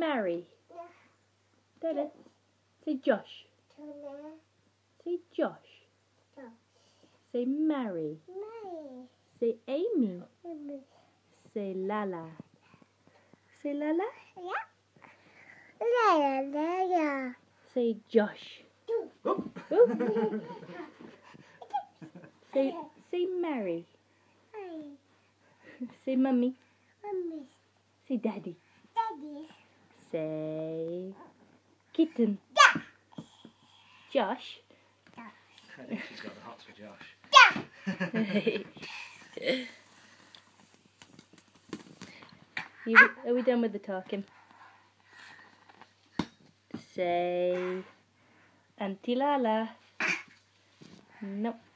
Mary. Dada. Say Josh. Say Josh. Say Mary. Say Amy. Say Lala. Say Lala. Say Josh. Say Mary. Say Mummy. Say Daddy. Say Kitten. Josh. I think she's got the hots for Josh. Are we done with the talking? Say Auntie Lala. Nope.